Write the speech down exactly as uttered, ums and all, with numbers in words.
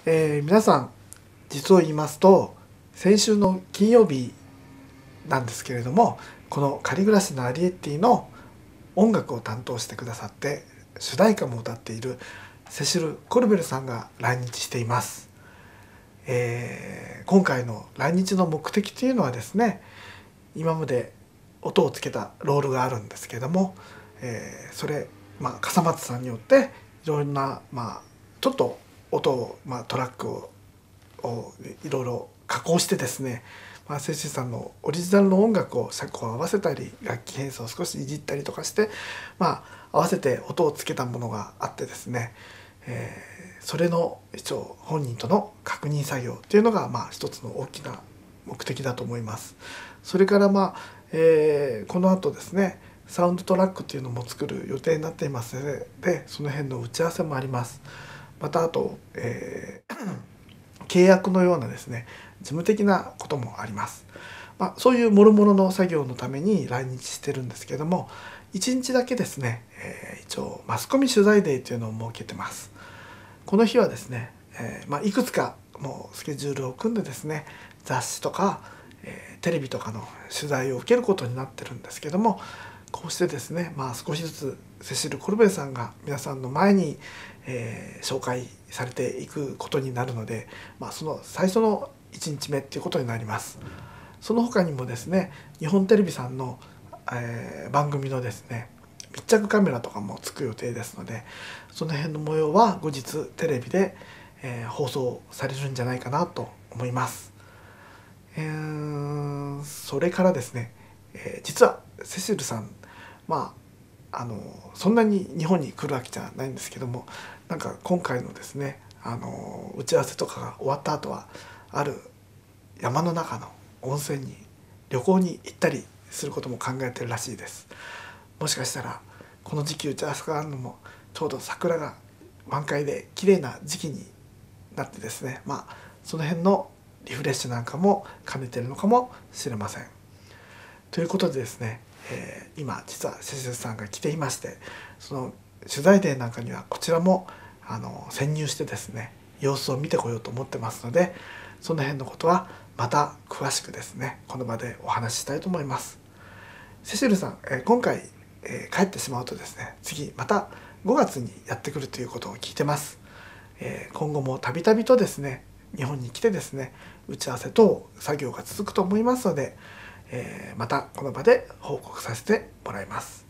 えー皆さん、実を言いますと先週の金曜日なんですけれども、この「仮暮らしのアリエッティ」の音楽を担当してくださって主題歌も歌っているセシル・コルベルさんが来日しています。えー今回の来日の目的というのはですね、今まで音をつけたロールがあるんですけれども、えーそれ、まあ、笠松さんによっていろんな、まあ、ちょっと音を、まあ、トラックををいろいろ加工してですね、まあ、セシルさんのオリジナルの音楽を尺を合わせたり楽器編成を少しいじったりとかして、まあ、合わせて音をつけたものがあってですね、えーそれの一応本人との確認作業っていうのが、まあ、一つの大きな目的だと思います。それからまあ、えーこの後ですねサウンドトラックっていうのも作る予定になっていますので、でその辺の打ち合わせもあります。またあと、えー契約のようなですね事務的なこともあります。まあ、そういう諸々の作業のために来日してるんですけども、いちにちだけですね、えー一応マスコミ取材デーというのを設けてます。この日はですね、えーまあ、いくつかもうスケジュールを組んでですね、雑誌とか、えーテレビとかの取材を受けることになってるんですけども、こうしてですね、まあ、少しずつセシル・コルベルさんが皆さんの前に、えー紹介されていくことになるので、まあ、その最初のいちにちめっていうことになります。その他にもですね、日本テレビさんの、えー番組のですね密着カメラとかもつく予定ですので、その辺の模様は後日テレビで、えー放送されるんじゃないかなと思います。えーそれからですね、えー実はセシルさん、まああのそんなに日本に来るわけじゃないんですけども、なんか今回のですねあの打ち合わせとかが終わった後はある山の中の温泉に旅行に行ったりすることも考えてるらしいです。もしかしたらこの時期打ち合わせがあるのもちょうど桜が満開で綺麗な時期になってですね、まあその辺のリフレッシュなんかも兼ねてるのかもしれません。ということでですね、えー今実はセシルさんが来ていまして、その取材デーなんかにはこちらもあの潜入してですね様子を見てこようと思ってますので、その辺のことはまた詳しくですねこの場でお話ししたいと思います。セシルさん、えー今回、えー帰ってしまうとですね、次またごがつにやってくるということを聞いてます。えー今後もたびたびとですね日本に来てですね打ち合わせ等作業が続くと思いますので、えーまたこの場で報告させてもらいます。